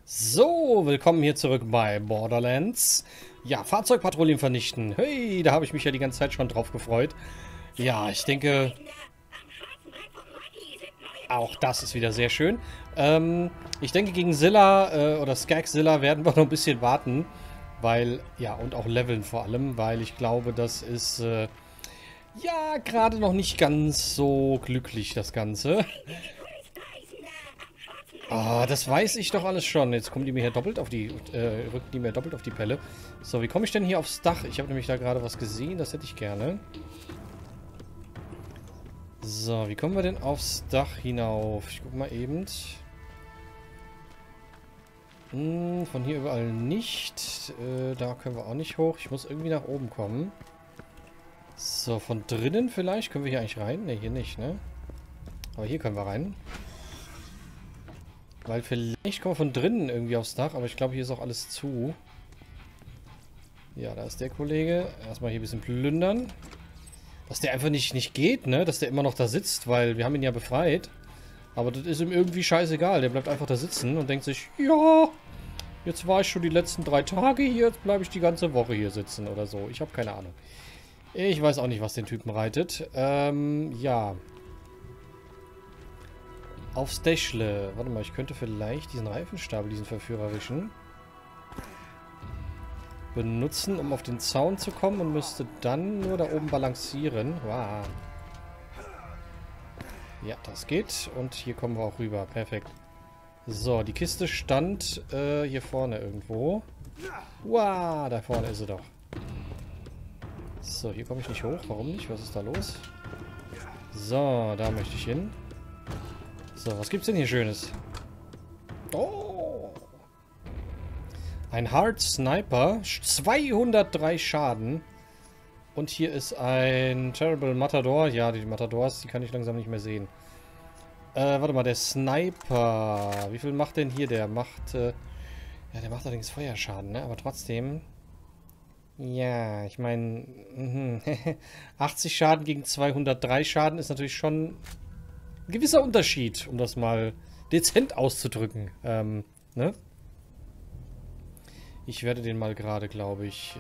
So, willkommen hier zurück bei Borderlands. Ja, Fahrzeugpatrouillen vernichten. Hey, da habe ich mich ja die ganze Zeit schon drauf gefreut. Ja, ich denke, auch das ist wieder sehr schön. Ich denke, gegen Zilla oder Skagzilla werden wir noch ein bisschen warten. Weil, ja, und auch leveln vor allem, weil ich glaube, das ist, ja, gerade noch nicht ganz so glücklich, das Ganze. Ah, das weiß ich doch alles schon. Jetzt kommen die mir hier doppelt auf die, rücken die mir doppelt auf die Pelle. So, wie komme ich denn hier aufs Dach? Ich habe nämlich da gerade was gesehen, das hätte ich gerne. So, wie kommen wir denn aufs Dach hinauf? Ich gucke mal eben. Von hier überall nicht. Da können wir auch nicht hoch. Ich muss irgendwie nach oben kommen. So, von drinnen vielleicht? Können wir hier eigentlich rein? Ne, hier nicht, ne? Aber hier können wir rein. Weil vielleicht kommen wir von drinnen irgendwie aufs Dach, aber ich glaube, hier ist auch alles zu. Ja, da ist der Kollege. Erstmal hier ein bisschen plündern. Dass der einfach nicht geht, ne? Dass der immer noch da sitzt, weil wir haben ihn ja befreit. Aber das ist ihm irgendwie scheißegal. Der bleibt einfach da sitzen und denkt sich, ja, jetzt war ich schon die letzten 3 Tage hier, jetzt bleibe ich die ganze Woche hier sitzen oder so. Ich habe keine Ahnung. Ich weiß auch nicht, was den Typen reitet. Ja. Aufs Dächle. Warte mal, ich könnte vielleicht diesen Reifenstapel, diesen verführerischen, benutzen, um auf den Zaun zu kommen und müsste dann nur da oben balancieren. Wow. Ja, das geht. Und hier kommen wir auch rüber. Perfekt. So, die Kiste stand hier vorne irgendwo. Wow, da vorne ist sie doch. So, hier komme ich nicht hoch. Warum nicht? Was ist da los? So, da möchte ich hin. So, was gibt's denn hier Schönes? Oh! Ein Hard Sniper. 203 Schaden. Und hier ist ein Terrible Matador. Ja, die Matadors, die kann ich langsam nicht mehr sehen. Warte mal, der Sniper. Wie viel macht denn hier? Der macht, ja, der macht allerdings Feuerschaden, ne? Aber trotzdem. Ja, ich meine, 80 Schaden gegen 203 Schaden ist natürlich schon ein gewisser Unterschied, um das mal dezent auszudrücken. Ne? Ich werde den mal gerade, glaube ich,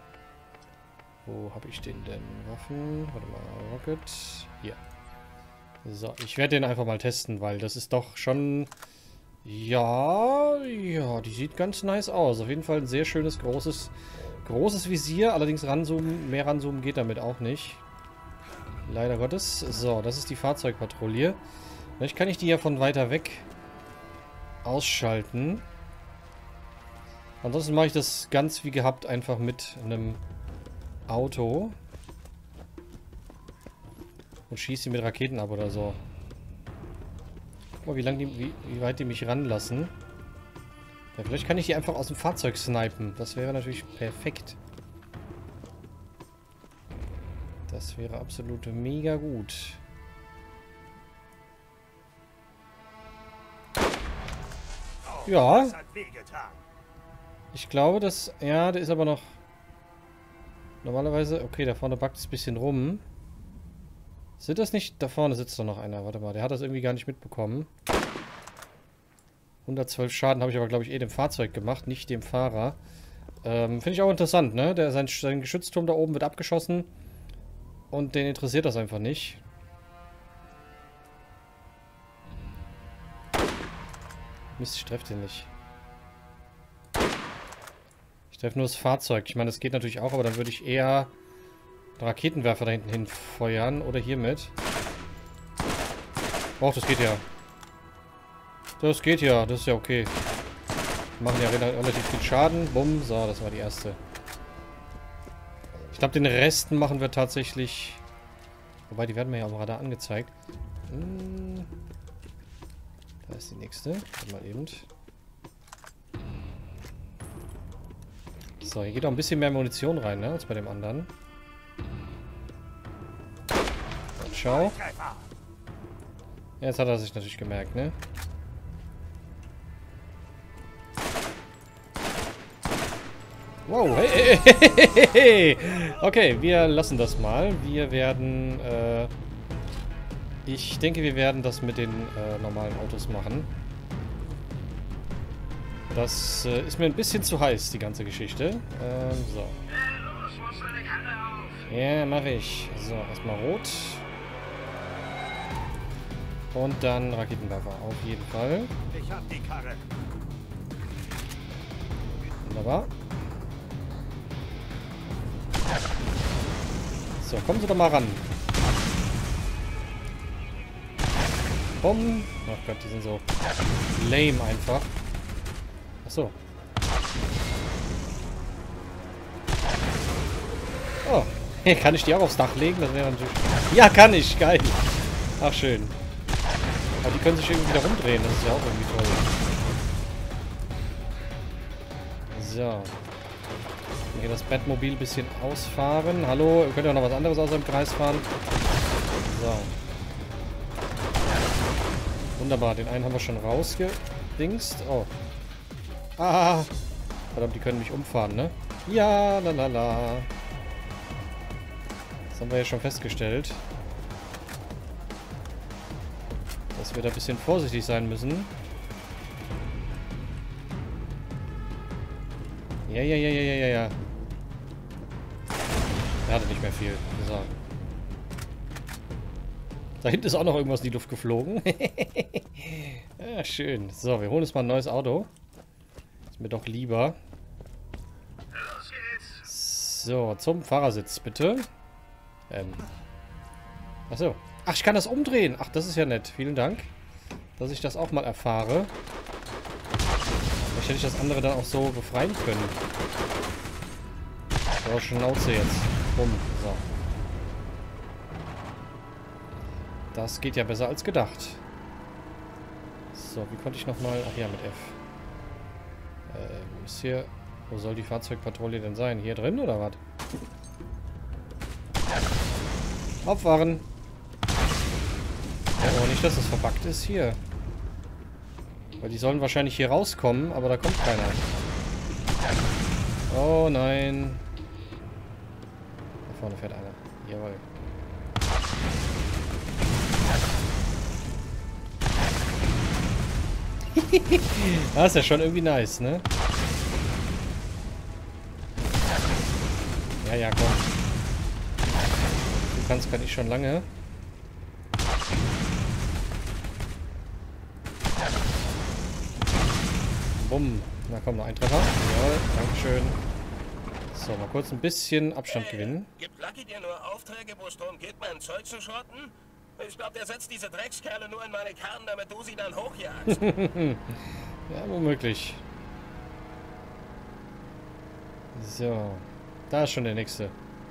wo habe ich den denn? Waffen? Warte mal, Rocket. Hier. So, ich werde den einfach mal testen, weil das ist doch schon... Ja, die sieht ganz nice aus. Auf jeden Fall ein sehr schönes, großes Visier. Allerdings ranzoomen, mehr ranzoomen geht damit auch nicht. Leider Gottes. So, das ist die Fahrzeugpatrouille. Vielleicht kann ich die ja von weiter weg ausschalten. Ansonsten mache ich das ganz wie gehabt einfach mit einem Auto. Und schieße sie mit Raketen ab oder so. Guck mal, wie weit die mich ranlassen. Ja, vielleicht kann ich die einfach aus dem Fahrzeug snipen. Das wäre natürlich perfekt. Das wäre absolut mega gut. Ja. Ich glaube, dass... Ja, der ist aber noch... Normalerweise... Okay, da vorne backt es ein bisschen rum. Sind das nicht... Da vorne sitzt doch noch einer. Warte mal, der hat das irgendwie gar nicht mitbekommen. 112 Schaden habe ich aber, glaube ich, dem Fahrzeug gemacht, nicht dem Fahrer. Finde ich auch interessant, ne? Sein Geschützturm da oben wird abgeschossen. Und den interessiert das einfach nicht. Mist, ich treffe den nicht. Ich treffe nur das Fahrzeug. Ich meine, das geht natürlich auch, aber dann würde ich eher einen Raketenwerfer da hinten hinfeuern. Oder hiermit. Och, das geht ja. Das geht ja. Das ist ja okay. Wir machen ja relativ viel Schaden. Bumm. So, das war die erste. Ich glaube, den Rest machen wir tatsächlich... Wobei, die werden mir ja am Radar angezeigt. Da ist die nächste. Warte mal eben. So, hier geht auch ein bisschen mehr Munition rein, ne, als bei dem anderen. Und schau. Jetzt hat er sich natürlich gemerkt, ne? Wow, hey, hey, hey, hey. Okay, wir lassen das mal. Wir werden, ich denke, wir werden das mit den normalen Autos machen. Das ist mir ein bisschen zu heiß, die ganze Geschichte. So. Ja, mache ich. So, erstmal rot. Und dann Raketenwerfer, auf jeden Fall. Ich hab die Karre. Wunderbar. So, kommen Sie doch mal ran. Bumm. Ach Gott, die sind so lame einfach. Achso. Oh. Kann ich die auch aufs Dach legen? Das wäre natürlich... Ja, kann ich. Geil. Ach, schön. Aber die können sich irgendwie wieder rumdrehen. Das ist ja auch irgendwie toll. So. Hier das Batmobil ein bisschen ausfahren. Hallo, ihr könnt ja noch was anderes außer im Kreis fahren. So. Wunderbar, den einen haben wir schon rausgedingst. Oh. Ah. Verdammt, die können mich umfahren, ne? Ja, lalala. Das haben wir ja schon festgestellt. Dass wir da ein bisschen vorsichtig sein müssen. Ja. Er hatte nicht mehr viel. So. Da hinten ist auch noch irgendwas in die Luft geflogen. Ja, schön. So, wir holen uns mal ein neues Auto. Ist mir doch lieber. So, zum Fahrersitz, bitte. Achso. Ach, ich kann das umdrehen. Ach, das ist ja nett. Vielen Dank, dass ich das auch mal erfahre. Vielleicht hätte ich das andere dann auch so befreien können. So, Schnauze jetzt. Bumm. So. Das geht ja besser als gedacht. So, wie konnte ich nochmal... Ach ja, mit F. Ist hier... Wo soll die Fahrzeugpatrouille denn sein? Hier drin oder was? Auffahren! Ja, aber nicht, dass das verbuggt ist hier. Weil die sollen wahrscheinlich hier rauskommen, aber da kommt keiner. Oh nein. Da vorne fährt einer. Jawohl. Das ist ja schon irgendwie nice, ne? Ja, komm. Du kannst, kann ich schon lange. Bumm. Na komm, noch ein Treffer. Jawohl, dankeschön. So, mal kurz ein bisschen Abstand gewinnen. Gibt Lucky dir nur Aufträge, wo es darum geht, mein Zeug zu schrotten? Ich glaube, der setzt diese Dreckskerle nur in meine Karren, damit du sie dann hochjagst. Ja, womöglich. So. Da ist schon der nächste.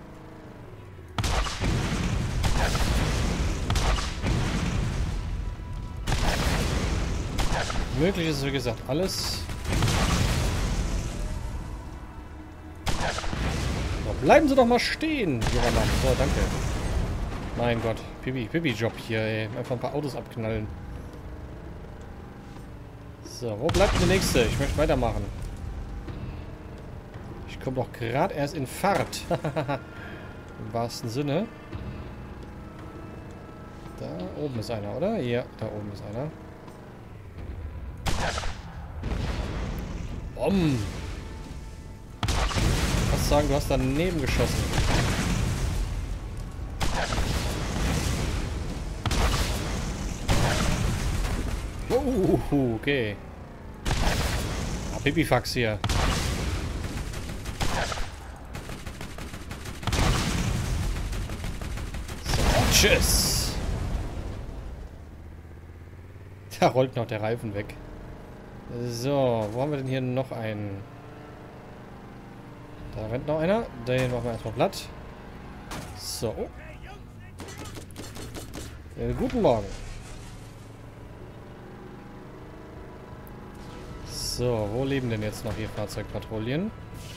Möglich ist, wie gesagt, alles. So, bleiben Sie doch mal stehen, junger Mann. So, danke. Mein Gott. Pipi-Job hier, ey. Einfach ein paar Autos abknallen. So, wo bleibt der nächste? Ich möchte weitermachen. Ich komme doch gerade erst in Fahrt. Im wahrsten Sinne. Da oben ist einer, oder? Ja, da oben ist einer. Bom! Ich muss sagen, du hast daneben geschossen. Okay. Ah, Pipifax hier. So, tschüss. Da rollt noch der Reifen weg. So, wo haben wir denn hier noch einen? Da rennt noch einer. Den machen wir erstmal platt. So. Guten Morgen. So, wo leben denn jetzt noch hier Fahrzeugpatrouillen?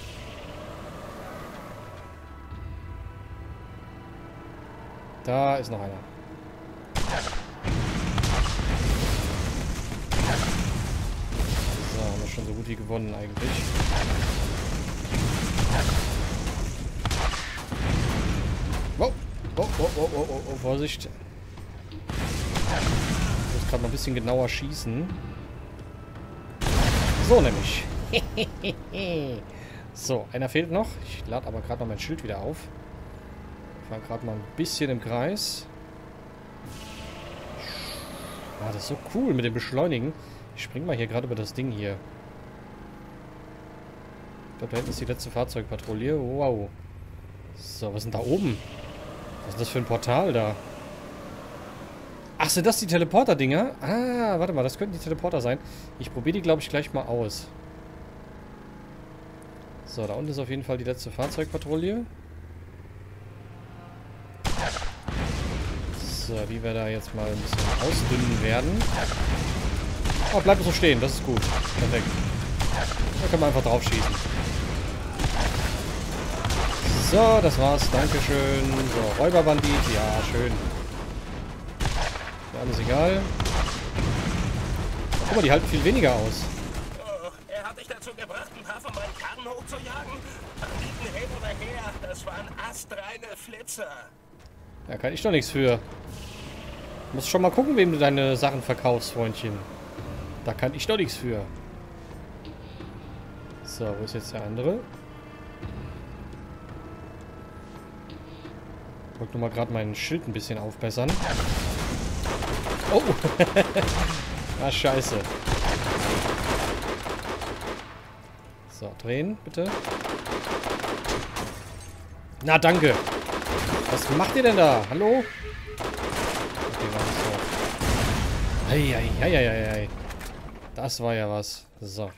Da ist noch einer. So, haben wir schon so gut wie gewonnen eigentlich. Wow. Oh, Vorsicht. Ich muss gerade mal ein bisschen genauer schießen. So nämlich. So, einer fehlt noch. Ich lade aber gerade noch mein Schild wieder auf. Ich fahre gerade mal ein bisschen im Kreis. Ah, das ist so cool mit dem Beschleunigen. Ich spring mal hier gerade über das Ding hier. Ich glaube, da hinten ist die letzte Fahrzeugpatrouille. Wow. So, was ist denn da oben? Was ist das für ein Portal da? Ach, sind das die Teleporter-Dinger? Ah, warte mal, das könnten die Teleporter sein. Ich probiere die, glaube ich, gleich mal aus. So, da unten ist auf jeden Fall die letzte Fahrzeugpatrouille. So, wie wir da jetzt mal ein bisschen ausdünnen werden. Oh, bleib so stehen, das ist gut. Perfekt. Da können wir einfach drauf schießen. So, das war's. Dankeschön. So, Räuberbandit. Ja, schön. Ja, alles egal. Guck mal, die halten viel weniger aus. Oh, er hat dich dazu gebracht, ein paar von meinen Karren hochzujagen? Banditen hin oder her, das waren astreine Flitzer. Da kann ich doch nichts für. Du musst schon mal gucken, wem du deine Sachen verkaufst, Freundchen. Da kann ich doch nichts für. So, wo ist jetzt der andere? Ich wollte nur mal gerade mein Schild ein bisschen aufbessern. Oh! Ah, scheiße. So, drehen, bitte. Na, danke. Was macht ihr denn da? Hallo? Okay, war nicht so. Eieieiei. Das war ja was. So.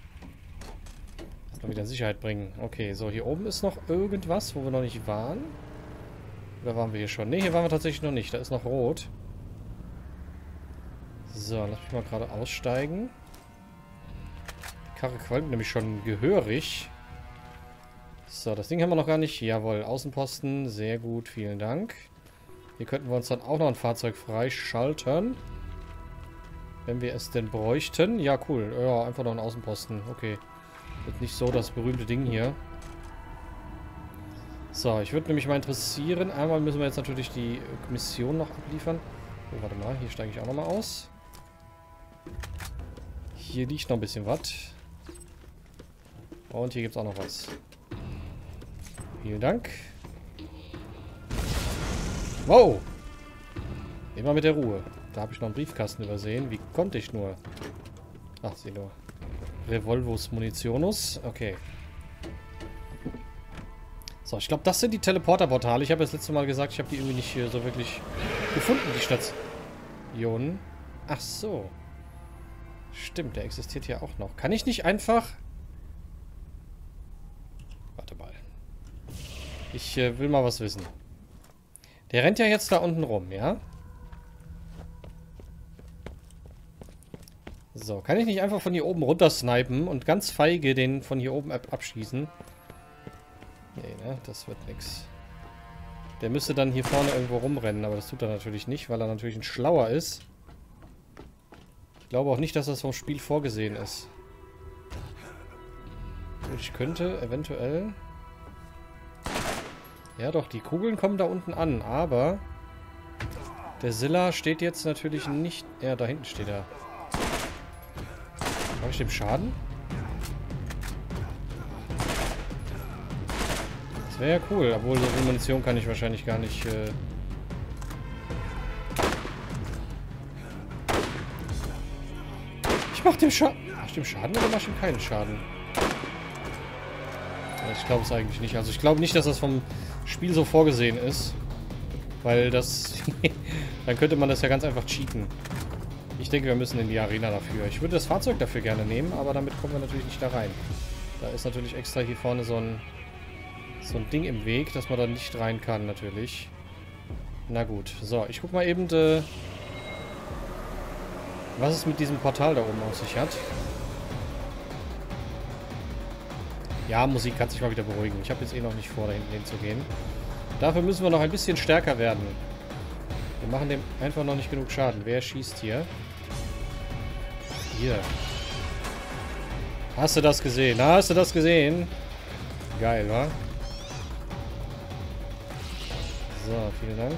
Mal wieder Sicherheit bringen. Okay, so, hier oben ist noch irgendwas, wo wir noch nicht waren. Oder waren wir hier schon? Ne, hier waren wir tatsächlich noch nicht. Da ist noch rot. So, lass mich mal gerade aussteigen. Die Karre qualmt nämlich schon gehörig. So, das Ding haben wir noch gar nicht. Jawohl, Außenposten. Sehr gut, vielen Dank. Hier könnten wir uns dann auch noch ein Fahrzeug freischalten. Wenn wir es denn bräuchten. Ja, cool. Ja, einfach noch ein Außenposten. Okay. Wird nicht so das berühmte Ding hier. So, ich würde nämlich mal interessieren. Einmal müssen wir jetzt natürlich die Mission noch abliefern. Oh, warte mal. Hier steige ich auch nochmal aus. Hier liegt noch ein bisschen was. Und hier gibt es auch noch was. Vielen Dank. Wow. Immer mit der Ruhe. Da habe ich noch einen Briefkasten übersehen. Wie konnte ich nur? Ach, sieh nur. Revolvus Munitionus. Okay. So, ich glaube, das sind die Teleporter-Portale. Ich habe das letzte Mal gesagt, ich habe die irgendwie nicht so wirklich gefunden, die Stationen. Ach so. Stimmt, der existiert hier auch noch. Kann ich nicht einfach... Warte mal. Ich will mal was wissen. Der rennt ja jetzt da unten rum, ja? So, kann ich nicht einfach von hier oben runter snipen und ganz feige den von hier oben abschießen? Nee, ne? Das wird nix. Der müsste dann hier vorne irgendwo rumrennen, aber das tut er natürlich nicht, weil er natürlich ein Schlauer ist. Ich glaube auch nicht, dass das vom Spiel vorgesehen ist. Und ich könnte eventuell... Ja doch, die Kugeln kommen da unten an, aber... Der Silla steht jetzt natürlich nicht... Ja, da hinten steht er. Mache ich dem Schaden? Das wäre ja cool, obwohl so viel Munition kann ich wahrscheinlich gar nicht... Ich mach dem Schaden. Mach ich dem Schaden oder mach ich ihm keinen Schaden? Ja, ich glaube es eigentlich nicht. Also ich glaube nicht, dass das vom Spiel so vorgesehen ist. Weil das... Dann könnte man das ja ganz einfach cheaten. Ich denke, wir müssen in die Arena dafür. Ich würde das Fahrzeug dafür gerne nehmen, aber damit kommen wir natürlich nicht da rein. Da ist natürlich extra hier vorne so ein Ding im Weg, dass man da nicht rein kann, natürlich. Na gut. So, ich guck mal eben, was es mit diesem Portal da oben auf sich hat. Ja, Musik kann sich mal wieder beruhigen. Ich habe jetzt eh noch nicht vor, da hinten hinzugehen. Dafür müssen wir noch ein bisschen stärker werden. Wir machen dem einfach noch nicht genug Schaden. Wer schießt hier? Hier. Hast du das gesehen? Hast du das gesehen? Geil, wa? So, vielen Dank.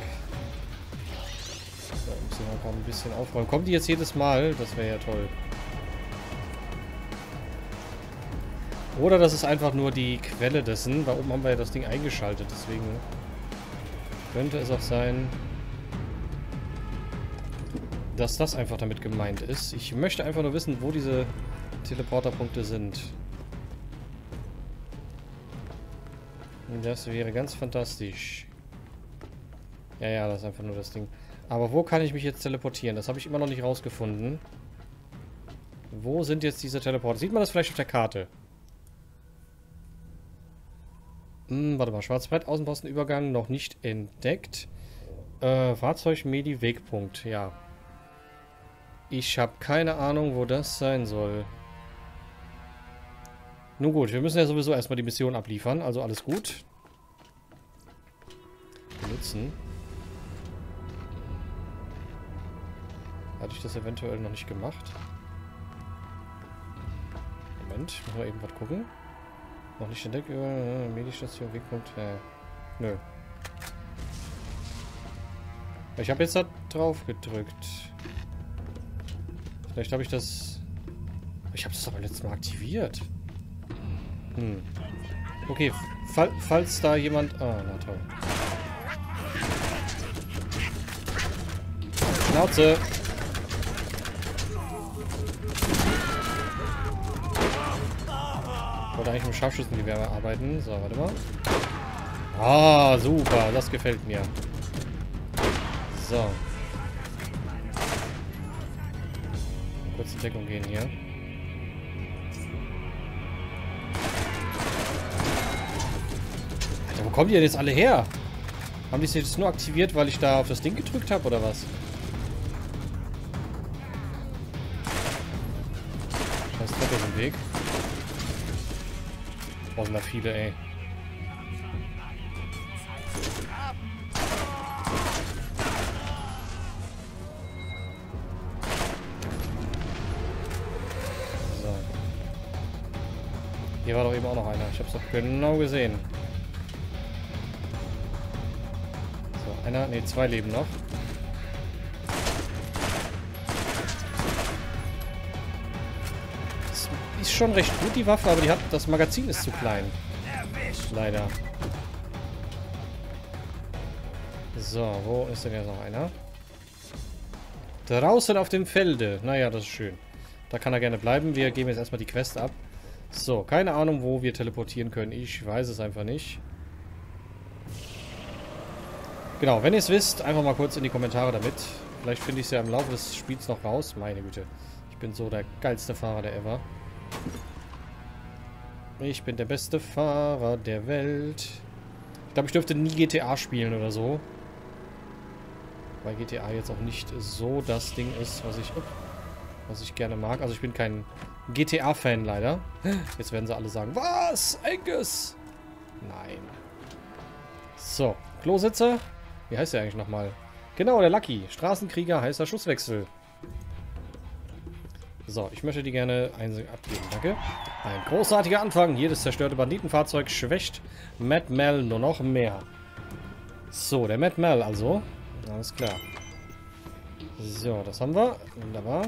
So, müssen wir noch ein bisschen aufräumen. Kommen die jetzt jedes Mal? Das wäre ja toll. Oder das ist einfach nur die Quelle dessen. Da oben haben wir ja das Ding eingeschaltet. Deswegen könnte es auch sein, dass das einfach damit gemeint ist. Ich möchte einfach nur wissen, wo diese Teleporterpunkte sind. Das wäre ganz fantastisch. Ja, ja, das ist einfach nur das Ding. Aber wo kann ich mich jetzt teleportieren? Das habe ich immer noch nicht rausgefunden. Wo sind jetzt diese Teleporter? Sieht man das vielleicht auf der Karte? Warte mal. Schwarzbrett, Außenpostenübergang noch nicht entdeckt. Fahrzeug, Medi, Wegpunkt. Ja. Ich habe keine Ahnung, wo das sein soll. Nun gut, wir müssen ja sowieso erstmal die Mission abliefern. Also alles gut. Benutzen. Hatte ich das eventuell noch nicht gemacht? Moment, müssen wir eben was gucken. Noch nicht entdeckt. Medistation, Wegpunkt. Nö. Ich habe jetzt da drauf gedrückt. Vielleicht habe ich das... Ich habe das aber letztes Mal aktiviert. Okay, falls da jemand... Ah, na toll. Schnauze! Ich wollte eigentlich mit dem Scharfschützengewehr arbeiten. So, warte mal. Ah, super. Das gefällt mir. So. Kurz in Deckung gehen hier. Alter, wo kommen die denn jetzt alle her? Haben die es jetzt nur aktiviert, weil ich da auf das Ding gedrückt habe, oder was? Scheiß Treppe ist im Weg. Oh, sind da viele, ey. So. Hier war doch eben auch noch einer. Ich hab's doch genau gesehen. So, einer, ne, zwei leben noch. Ist schon recht gut, die Waffe, aber das Magazin ist zu klein. Leider. So, wo ist denn jetzt noch einer? Draußen auf dem Felde. Naja, das ist schön. Da kann er gerne bleiben. Wir geben jetzt erstmal die Quest ab. So, keine Ahnung, wo wir teleportieren können. Ich weiß es einfach nicht. Genau, wenn ihr es wisst, einfach mal kurz in die Kommentare damit. Vielleicht finde ich es ja im Laufe des Spiels noch raus. Meine Güte. Ich bin so der geilste Fahrer der ever. Ich bin der beste Fahrer der Welt. Ich glaube, ich dürfte nie GTA spielen oder so. Weil GTA jetzt auch nicht so das Ding ist, was ich gerne mag. Also ich bin kein GTA-Fan leider. Jetzt werden sie alle sagen, was? Angus? Nein. So, Klositzer. Wie heißt der eigentlich nochmal? Genau, der Lucky. Straßenkrieger, heißer Schusswechsel. So, ich möchte die gerne abgeben. Danke. Ein großartiger Anfang. Jedes zerstörte Banditenfahrzeug schwächt Mad Mel nur noch mehr. So, der Mad Mel also. Alles klar. So, das haben wir. Wunderbar.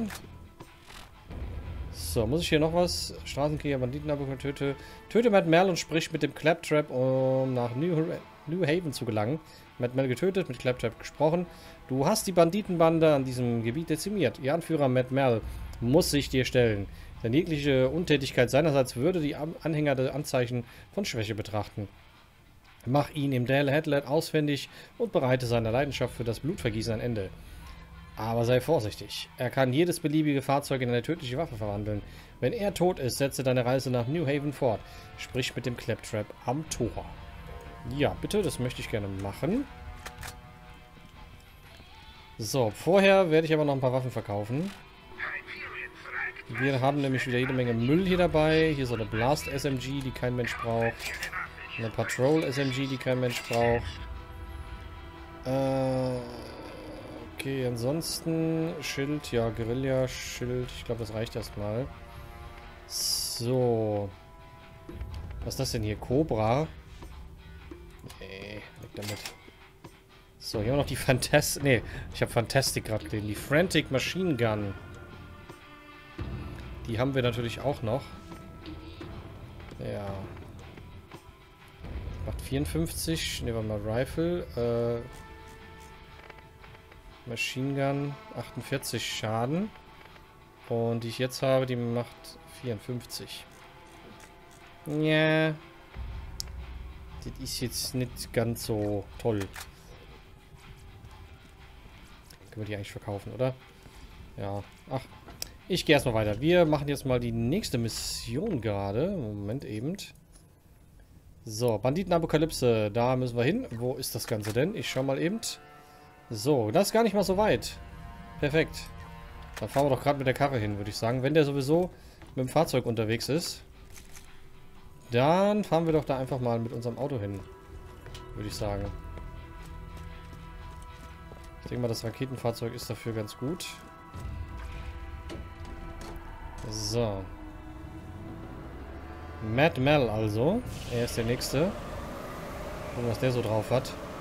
So, muss ich hier noch was? Straßenkrieger, Banditenabwehr, töte Mad Mel und sprich mit dem Claptrap, um nach New Haven zu gelangen. Mad Mel getötet, mit Claptrap gesprochen. Du hast die Banditenbande an diesem Gebiet dezimiert. Ihr Anführer Mad Mel muss sich dir stellen. Denn jegliche Untätigkeit seinerseits würde die Anhänger der Anzeichen von Schwäche betrachten. Mach ihn im Dale Headlet ausfindig und bereite seiner Leidenschaft für das Blutvergießen ein Ende. Aber sei vorsichtig. Er kann jedes beliebige Fahrzeug in eine tödliche Waffe verwandeln. Wenn er tot ist, setze deine Reise nach New Haven fort. Sprich mit dem Claptrap am Tor. Ja, bitte, das möchte ich gerne machen. So, vorher werde ich aber noch ein paar Waffen verkaufen. Wir haben nämlich wieder jede Menge Müll hier dabei. Hier so eine Blast SMG, die kein Mensch braucht. Eine Patrol SMG, die kein Mensch braucht. Okay, ansonsten Schild, ja, Guerilla, Schild. Ich glaube, das reicht erstmal. So. Was ist das denn hier? Cobra? Nee, weg damit. So, hier haben wir noch die Fantastic. Nee, ich habe Fantastic gerade gesehen. Die Frantic Machine Gun. Die haben wir natürlich auch noch. Ja. Macht 54. Nehmen wir mal Rifle. Machine Gun 48 Schaden. Und die ich jetzt habe, die macht 54. Ja. Das ist jetzt nicht ganz so toll. Können wir die eigentlich verkaufen, oder? Ja. Ach. Ich gehe erstmal weiter. Wir machen jetzt mal die nächste Mission gerade. Moment eben. So, Banditenapokalypse. Da müssen wir hin. Wo ist das Ganze denn? Ich schau mal eben. So, das ist gar nicht mal so weit. Perfekt. Dann fahren wir doch gerade mit der Karre hin, würde ich sagen. Wenn der sowieso mit dem Fahrzeug unterwegs ist, dann fahren wir doch da einfach mal mit unserem Auto hin, würde ich sagen. Ich denke mal, das Raketenfahrzeug ist dafür ganz gut. So. Mad Mel also. Er ist der Nächste. Gucken, was der so drauf hat.